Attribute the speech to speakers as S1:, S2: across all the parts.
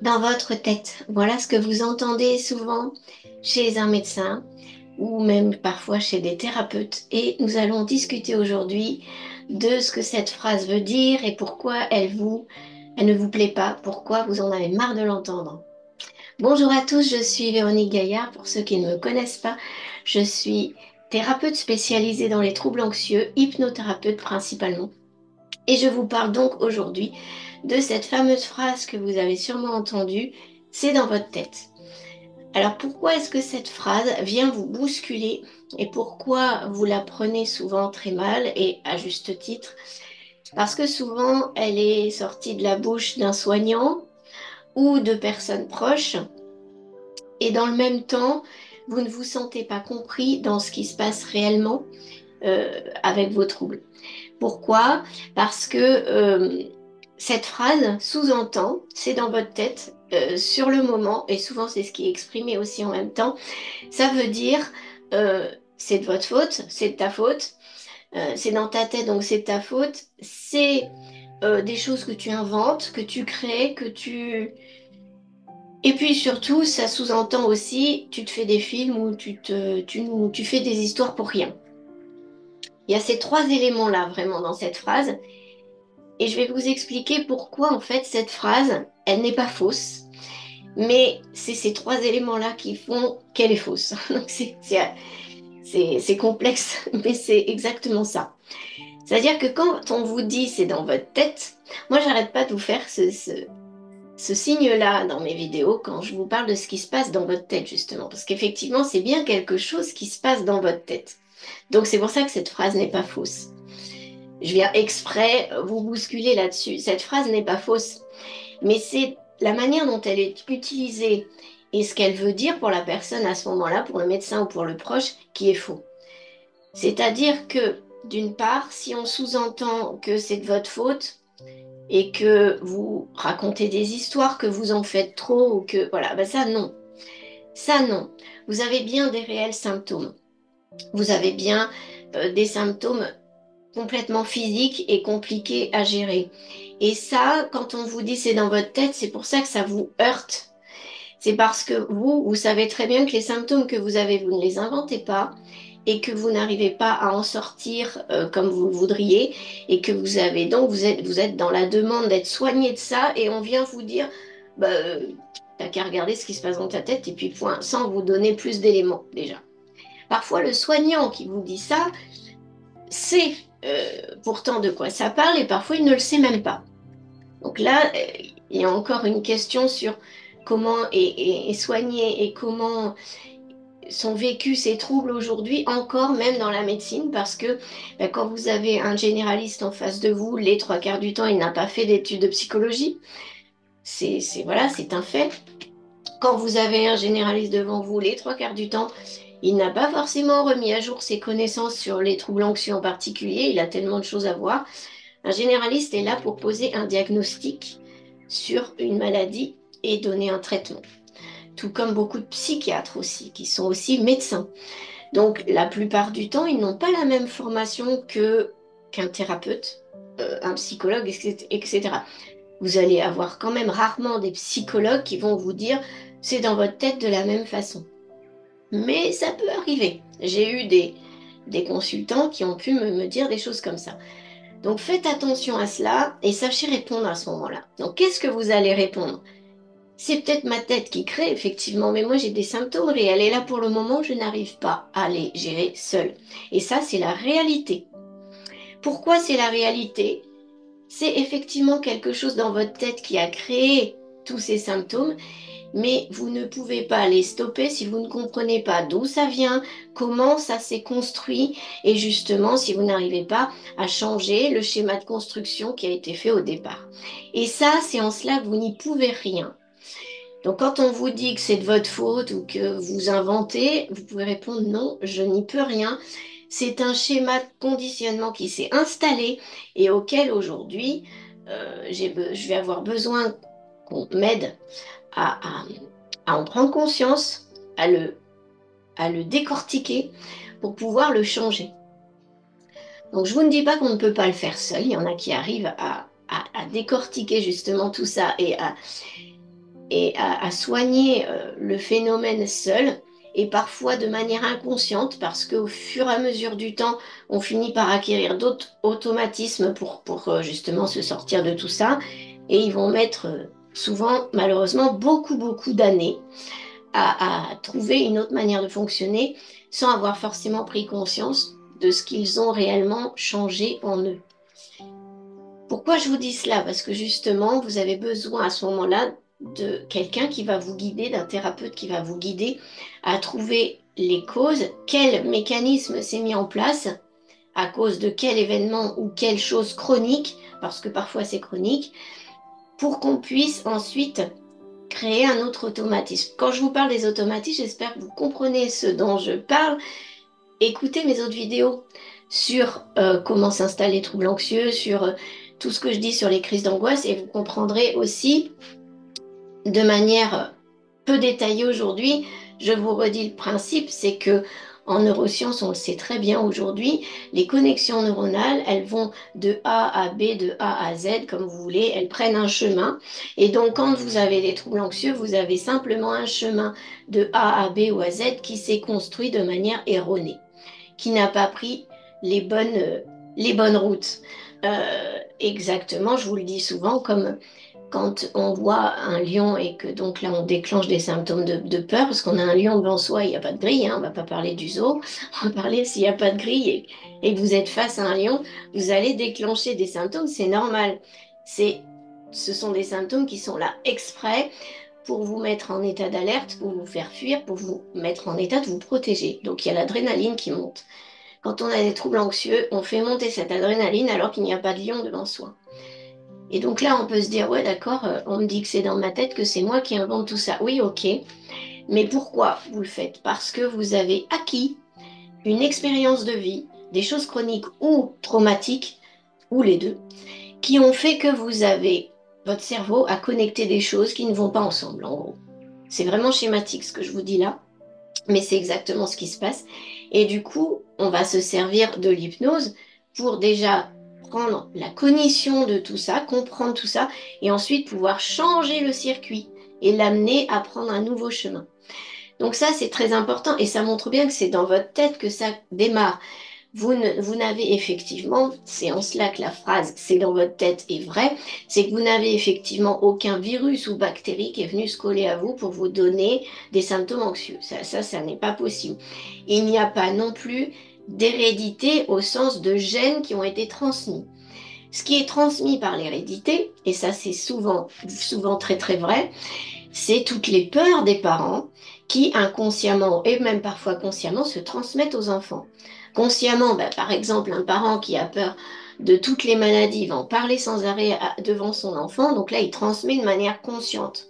S1: dans votre tête. Voilà ce que vous entendez souvent chez un médecin ou même parfois chez des thérapeutes. Et nous allons discuter aujourd'hui de ce que cette phrase veut dire et pourquoi elle ne vous plaît pas, pourquoi vous en avez marre de l'entendre. Bonjour à tous, je suis Véronique Gaillard. Pour ceux qui ne me connaissent pas, je suis thérapeute spécialisée dans les troubles anxieux, hypnothérapeute principalement. Et je vous parle donc aujourd'hui de cette fameuse phrase que vous avez sûrement entendue, c'est dans votre tête. Alors pourquoi est-ce que cette phrase vient vous bousculer et pourquoi vous la prenez souvent très mal et à juste titre? Parce que souvent elle est sortie de la bouche d'un soignant ou de personnes proches et dans le même temps, vous ne vous sentez pas compris dans ce qui se passe réellement avec vos troubles. Pourquoi? Parce que cette phrase sous-entend, c'est dans votre tête, sur le moment, et souvent c'est ce qui est exprimé aussi en même temps, ça veut dire c'est de votre faute, c'est de ta faute, c'est dans ta tête donc c'est de ta faute, c'est des choses que tu inventes, que tu crées, que tu... Et puis surtout, ça sous-entend aussi, tu te fais des films où tu fais des histoires pour rien. Il y a ces trois éléments-là vraiment dans cette phrase. Et je vais vous expliquer pourquoi en fait cette phrase, elle n'est pas fausse, mais c'est ces trois éléments-là qui font qu'elle est fausse. Donc c'est complexe, mais c'est exactement ça. C'est-à-dire que quand on vous dit c'est dans votre tête, moi j'arrête pas de vous faire ce signe-là dans mes vidéos quand je vous parle de ce qui se passe dans votre tête justement, parce qu'effectivement c'est bien quelque chose qui se passe dans votre tête. Donc c'est pour ça que cette phrase n'est pas fausse. Je viens exprès vous bousculer là-dessus. Cette phrase n'est pas fausse, mais c'est la manière dont elle est utilisée et ce qu'elle veut dire pour la personne à ce moment-là, pour le médecin ou pour le proche, qui est faux. C'est-à-dire que, d'une part, si on sous-entend que c'est de votre faute et que vous racontez des histoires, que vous en faites trop ou que voilà, ben ça non. Ça non. Vous avez bien des réels symptômes. Vous avez bien des symptômes complètement physiques et compliqués à gérer. Et ça, quand on vous dit c'est dans votre tête, c'est pour ça que ça vous heurte. C'est parce que vous savez très bien que les symptômes que vous avez, vous ne les inventez pas et que vous n'arrivez pas à en sortir comme vous le voudriez et que vous avez donc vous êtes dans la demande d'être soigné de ça et on vient vous dire bah, t'as qu'à regarder ce qui se passe dans ta tête et puis point, sans vous donner plus d'éléments déjà. Parfois le soignant qui vous dit ça sait pourtant de quoi ça parle et parfois il ne le sait même pas. Donc là, il y a encore une question sur comment est soigné et comment sont vécus ces troubles aujourd'hui, encore même dans la médecine, parce que ben, quand vous avez un généraliste en face de vous, les trois quarts du temps, il n'a pas fait d'études de psychologie. Voilà, c'est un fait. Quand vous avez un généraliste devant vous, les trois quarts du temps, il n'a pas forcément remis à jour ses connaissances sur les troubles anxieux en particulier. Il a tellement de choses à voir. Un généraliste est là pour poser un diagnostic sur une maladie et donner un traitement. Tout comme beaucoup de psychiatres aussi, qui sont aussi médecins. Donc la plupart du temps, ils n'ont pas la même formation qu'un thérapeute, un psychologue, etc. Vous allez avoir quand même rarement des psychologues qui vont vous dire c'est dans votre tête de la même façon. Mais ça peut arriver. J'ai eu des consultants qui ont pu me dire des choses comme ça. Donc faites attention à cela et sachez répondre à ce moment-là. Donc qu'est-ce que vous allez répondre? C'est peut-être ma tête qui crée, effectivement, mais moi j'ai des symptômes réels et là pour le moment je n'arrive pas à les gérer seule. Et ça c'est la réalité. Pourquoi c'est la réalité? C'est effectivement quelque chose dans votre tête qui a créé tous ces symptômes, mais vous ne pouvez pas les stopper si vous ne comprenez pas d'où ça vient, comment ça s'est construit et justement si vous n'arrivez pas à changer le schéma de construction qui a été fait au départ. Et ça, c'est en cela que vous n'y pouvez rien. Donc quand on vous dit que c'est de votre faute ou que vous inventez, vous pouvez répondre non, je n'y peux rien. C'est un schéma de conditionnement qui s'est installé et auquel aujourd'hui je vais avoir besoin qu'on m'aide à, à- à en prendre conscience, à le décortiquer pour pouvoir le changer. Donc je vous ne dis pas qu'on ne peut pas le faire seul, il y en a qui arrivent à décortiquer justement tout ça et à soigner le phénomène seul et parfois de manière inconsciente parce qu'au fur et à mesure du temps, on finit par acquérir d'autres automatismes pour justement se sortir de tout ça et ils vont mettre souvent, malheureusement, beaucoup d'années à trouver une autre manière de fonctionner sans avoir forcément pris conscience de ce qu'ils ont réellement changé en eux. Pourquoi je vous dis cela? Parce que justement, vous avez besoin à ce moment-là de quelqu'un qui va vous guider, d'un thérapeute qui va vous guider à trouver les causes, quel mécanisme s'est mis en place, à cause de quel événement ou quelle chose chronique, parce que parfois c'est chronique, pour qu'on puisse ensuite créer un autre automatisme. Quand je vous parle des automatismes, j'espère que vous comprenez ce dont je parle. Écoutez mes autres vidéos sur comment s'installer les troubles anxieux, sur tout ce que je dis sur les crises d'angoisse et vous comprendrez aussi de manière peu détaillée aujourd'hui. Je vous redis le principe, c'est que en neurosciences, on le sait très bien aujourd'hui, les connexions neuronales, elles vont de A à B, de A à Z, comme vous voulez, elles prennent un chemin. Et donc, quand vous avez des troubles anxieux, vous avez simplement un chemin de A à B ou à Z qui s'est construit de manière erronée, qui n'a pas pris les bonnes routes. Exactement, je vous le dis souvent, comme quand on voit un lion et que donc là on déclenche des symptômes de peur, parce qu'on a un lion devant soi, il n'y a pas de grille, hein, on ne va pas parler du zoo, on va parler s'il n'y a pas de grille et que vous êtes face à un lion, vous allez déclencher des symptômes, c'est normal. Ce sont des symptômes qui sont là exprès pour vous mettre en état d'alerte, pour vous faire fuir, pour vous mettre en état de vous protéger. Donc il y a l'adrénaline qui monte. Quand on a des troubles anxieux, on fait monter cette adrénaline alors qu'il n'y a pas de lion devant soi. Et donc là, on peut se dire, ouais, d'accord, on me dit que c'est dans ma tête, que c'est moi qui invente tout ça. Oui, ok. Mais pourquoi vous le faites? Parce que vous avez acquis une expérience de vie, des choses chroniques ou traumatiques, ou les deux, qui ont fait que votre cerveau a connecté des choses qui ne vont pas ensemble, en gros. C'est vraiment schématique ce que je vous dis là, mais c'est exactement ce qui se passe. Et du coup, on va se servir de l'hypnose pour déjà prendre la cognition de tout ça, comprendre tout ça, et ensuite pouvoir changer le circuit et l'amener à prendre un nouveau chemin. Donc ça, c'est très important et ça montre bien que c'est dans votre tête que ça démarre. Vous n'avez effectivement, c'est en cela que la phrase c'est dans votre tête est vraie, c'est que vous n'avez effectivement aucun virus ou bactérie qui est venu se coller à vous pour vous donner des symptômes anxieux. Ça n'est pas possible. Il n'y a pas non plus d'hérédité au sens de gènes qui ont été transmis. Ce qui est transmis par l'hérédité, et ça c'est souvent très vrai, c'est toutes les peurs des parents qui inconsciemment et même parfois consciemment se transmettent aux enfants. Consciemment, bah, par exemple, un parent qui a peur de toutes les maladies va en parler sans arrêt devant son enfant, donc là il transmet de manière consciente.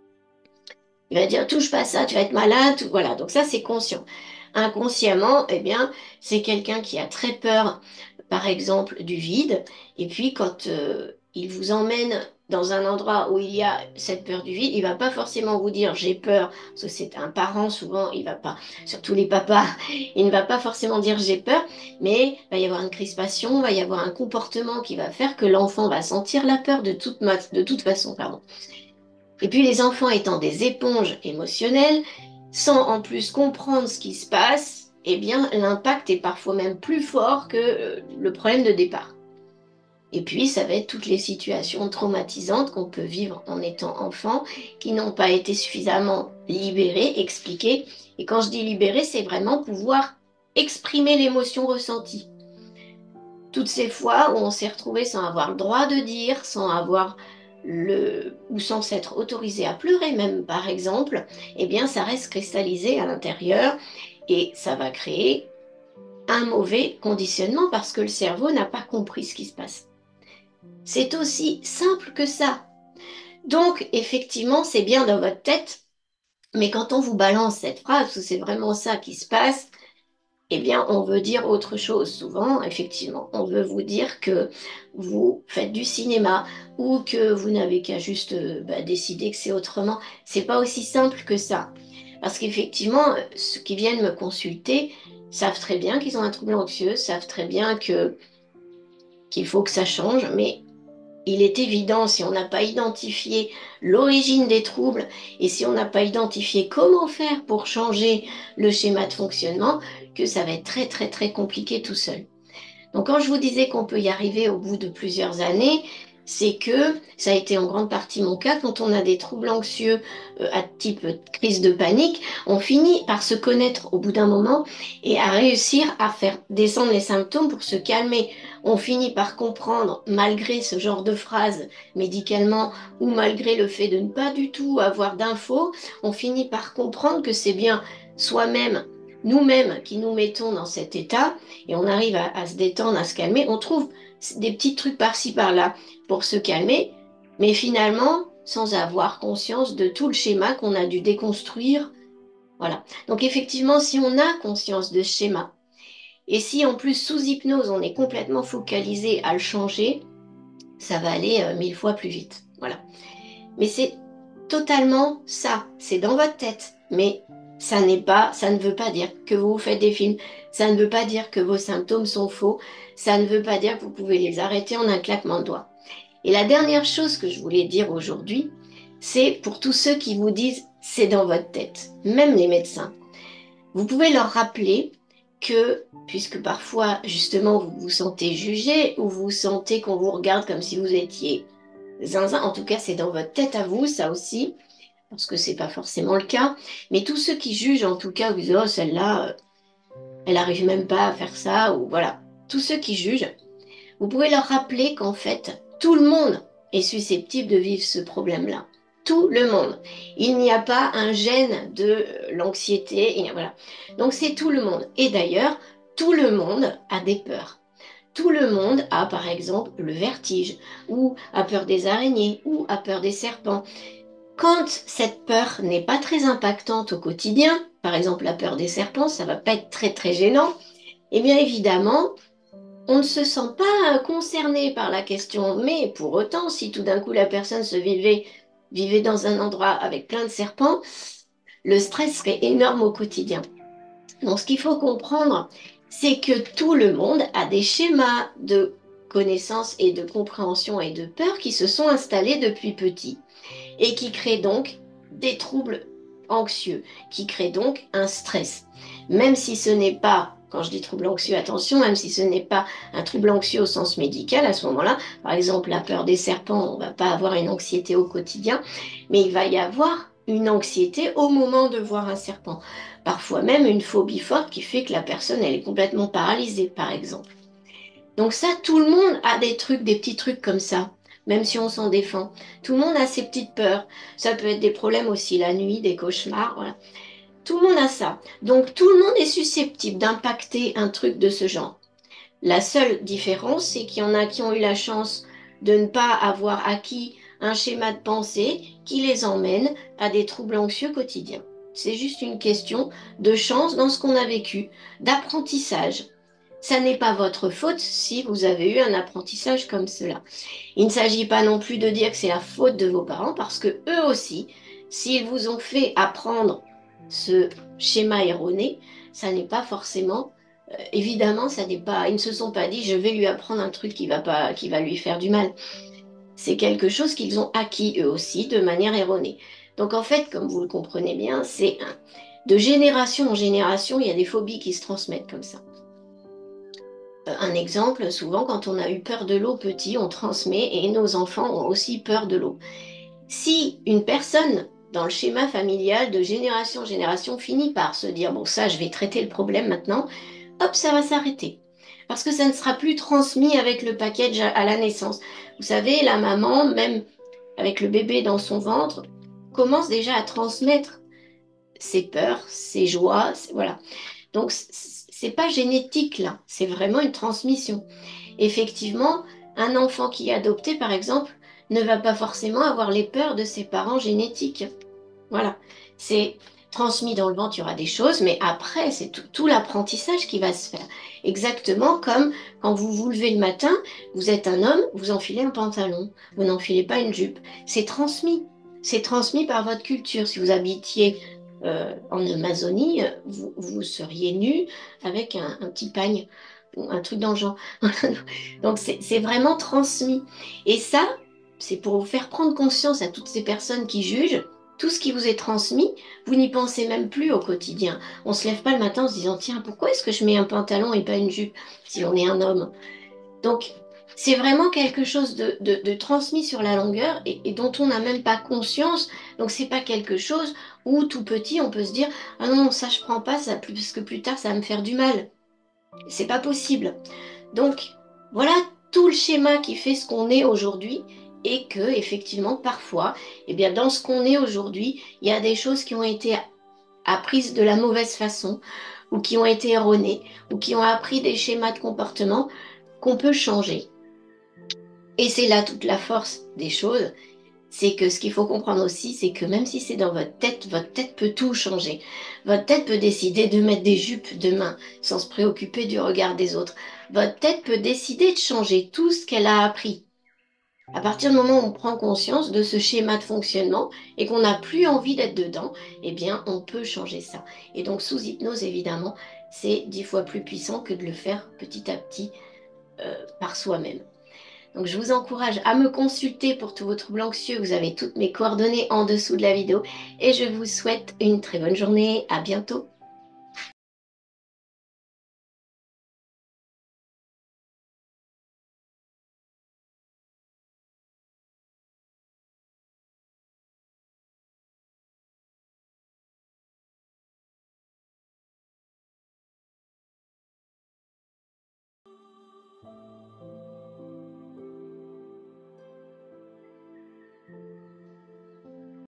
S1: Il va dire touche pas à ça, tu vas être malade, voilà, donc ça c'est conscient. Inconsciemment, eh bien, c'est quelqu'un qui a très peur, par exemple, du vide, et puis quand il vous emmène dans un endroit où il y a cette peur du vide, il va pas forcément vous dire j'ai peur, parce que c'est un parent souvent, il va pas, surtout les papas, il ne va pas forcément dire j'ai peur, mais il va y avoir une crispation, il va y avoir un comportement qui va faire que l'enfant va sentir la peur de toute façon, pardon. Et puis les enfants étant des éponges émotionnelles, sans en plus comprendre ce qui se passe, eh bien l'impact est parfois même plus fort que le problème de départ. Et puis ça va être toutes les situations traumatisantes qu'on peut vivre en étant enfant, qui n'ont pas été suffisamment libérées, expliquées. Et quand je dis libérées, c'est vraiment pouvoir exprimer l'émotion ressentie. Toutes ces fois où on s'est retrouvé sans avoir le droit de dire, sans avoir ou sans s'être autorisé à pleurer même par exemple, eh bien ça reste cristallisé à l'intérieur et ça va créer un mauvais conditionnement parce que le cerveau n'a pas compris ce qui se passe. C'est aussi simple que ça. Donc effectivement, c'est bien dans votre tête, mais quand on vous balance cette phrase où c'est vraiment ça qui se passe, eh bien, on veut dire autre chose souvent, effectivement. On veut vous dire que vous faites du cinéma ou que vous n'avez qu'à juste décider que c'est autrement. C'est pas aussi simple que ça. Parce qu'effectivement, ceux qui viennent me consulter savent très bien qu'ils ont un trouble anxieux, savent très bien qu'il faut que ça change, mais il est évident, si on n'a pas identifié l'origine des troubles et si on n'a pas identifié comment faire pour changer le schéma de fonctionnement, que ça va être très très très compliqué tout seul. Donc quand je vous disais qu'on peut y arriver au bout de plusieurs années, c'est que ça a été en grande partie mon cas. Quand on a des troubles anxieux à type crise de panique, on finit par se connaître au bout d'un moment et à réussir à faire descendre les symptômes pour se calmer. On finit par comprendre, malgré ce genre de phrase médicalement ou malgré le fait de ne pas du tout avoir d'infos, on finit par comprendre que c'est bien soi-même, nous-mêmes qui nous mettons dans cet état et on arrive à se détendre, à se calmer. On trouve des petits trucs par-ci, par-là pour se calmer, mais finalement, sans avoir conscience de tout le schéma qu'on a dû déconstruire. Voilà. Donc effectivement, si on a conscience de ce schéma, et si en plus sous hypnose, on est complètement focalisé à le changer, ça va aller 1000 fois plus vite. Voilà. Mais c'est totalement ça. C'est dans votre tête. Mais ça n'est pas, ça ne veut pas dire que vous faites des films. Ça ne veut pas dire que vos symptômes sont faux. Ça ne veut pas dire que vous pouvez les arrêter en un claquement de doigts. Et la dernière chose que je voulais dire aujourd'hui, c'est pour tous ceux qui vous disent c'est dans votre tête, même les médecins. Vous pouvez leur rappeler que, puisque parfois justement vous vous sentez jugé ou vous sentez qu'on vous regarde comme si vous étiez zinzin, en tout cas c'est dans votre tête à vous, ça aussi, parce que c'est pas forcément le cas, mais tous ceux qui jugent en tout cas, vous disent oh celle-là, elle arrive même pas à faire ça, ou voilà, tous ceux qui jugent, vous pouvez leur rappeler qu'en fait tout le monde est susceptible de vivre ce problème-là. Tout le monde. Il n'y a pas un gène de l'anxiété, voilà. Donc c'est tout le monde. Et d'ailleurs, tout le monde a des peurs. Tout le monde a par exemple le vertige, ou a peur des araignées, ou a peur des serpents. Quand cette peur n'est pas très impactante au quotidien, par exemple la peur des serpents, ça va pas être très très gênant, et bien évidemment, on ne se sent pas concerné par la question. Mais pour autant, si tout d'un coup la personne vivait dans un endroit avec plein de serpents, le stress serait énorme au quotidien. Donc ce qu'il faut comprendre, c'est que tout le monde a des schémas de connaissance et de compréhension et de peur qui se sont installés depuis petit et qui créent donc des troubles anxieux, qui créent donc un stress. Même si ce n'est pas, quand je dis trouble anxieux, attention, même si ce n'est pas un trouble anxieux au sens médical, à ce moment-là, par exemple la peur des serpents, on ne va pas avoir une anxiété au quotidien, mais il va y avoir une anxiété au moment de voir un serpent. Parfois même une phobie forte qui fait que la personne, elle est complètement paralysée, par exemple. Donc ça, tout le monde a des trucs, des petits trucs comme ça, même si on s'en défend. Tout le monde a ses petites peurs. Ça peut être des problèmes aussi la nuit, des cauchemars, voilà. Tout le monde a ça. Donc tout le monde est susceptible d'impacter un truc de ce genre. La seule différence, c'est qu'il y en a qui ont eu la chance de ne pas avoir acquis un schéma de pensée qui les emmène à des troubles anxieux quotidiens. C'est juste une question de chance dans ce qu'on a vécu, d'apprentissage. Ça n'est pas votre faute si vous avez eu un apprentissage comme cela. Il ne s'agit pas non plus de dire que c'est la faute de vos parents parce que eux aussi, s'ils vous ont fait apprendre ce schéma erroné, ça n'est pas forcément évidemment, ça n'est pas, ils ne se sont pas dit je vais lui apprendre un truc qui va pas, qui va lui faire du mal. C'est quelque chose qu'ils ont acquis eux aussi de manière erronée. Donc en fait, comme vous le comprenez bien, de génération en génération, il y a des phobies qui se transmettent comme ça. Un exemple, souvent quand on a eu peur de l'eau petit, on transmet et nos enfants ont aussi peur de l'eau. Si une personne dans le schéma familial de génération en génération finit par se dire bon ça je vais traiter le problème maintenant, hop ça va s'arrêter. Parce que ça ne sera plus transmis avec le package à la naissance. Vous savez, la maman, même avec le bébé dans son ventre, commence déjà à transmettre ses peurs, ses joies, voilà. Donc c'est pas génétique là, c'est vraiment une transmission. Effectivement, un enfant qui est adopté, par exemple, ne va pas forcément avoir les peurs de ses parents génétiques. Voilà. C'est transmis dans le ventre, il y aura des choses, mais après, c'est tout l'apprentissage qui va se faire. Exactement comme quand vous vous levez le matin, vous êtes un homme, vous enfilez un pantalon, vous n'enfilez pas une jupe. C'est transmis. C'est transmis par votre culture. Si vous habitiez en Amazonie, vous seriez nu avec un petit pagne. ou un truc dans le genre. Donc c'est vraiment transmis. Et ça, c'est pour vous faire prendre conscience à toutes ces personnes qui jugent, tout ce qui vous est transmis, vous n'y pensez même plus au quotidien. On se lève pas le matin en se disant, tiens, pourquoi est-ce que je mets un pantalon et pas une jupe si on est un homme? Donc, c'est vraiment quelque chose de transmis sur la longueur et dont on n'a même pas conscience. Donc, c'est pas quelque chose où tout petit, on peut se dire, ah non, ça je prends pas, ça, parce que plus tard, ça va me faire du mal. C'est pas possible. Donc, voilà tout le schéma qui fait ce qu'on est aujourd'hui et que, effectivement, parfois, eh bien, dans ce qu'on est aujourd'hui, il y a des choses qui ont été apprises de la mauvaise façon ou qui ont été erronées ou qui ont appris des schémas de comportement qu'on peut changer. Et c'est là toute la force des choses, c'est que ce qu'il faut comprendre aussi, c'est que même si c'est dans votre tête peut tout changer. Votre tête peut décider de mettre des jupes demain sans se préoccuper du regard des autres. Votre tête peut décider de changer tout ce qu'elle a appris. À partir du moment où on prend conscience de ce schéma de fonctionnement et qu'on n'a plus envie d'être dedans, eh bien, on peut changer ça. Et donc, sous hypnose, évidemment, c'est 10 fois plus puissant que de le faire petit à petit par soi-même. Donc, je vous encourage à me consulter pour tous vos troubles anxieux. Vous avez toutes mes coordonnées en dessous de la vidéo. Et je vous souhaite une très bonne journée. À bientôt.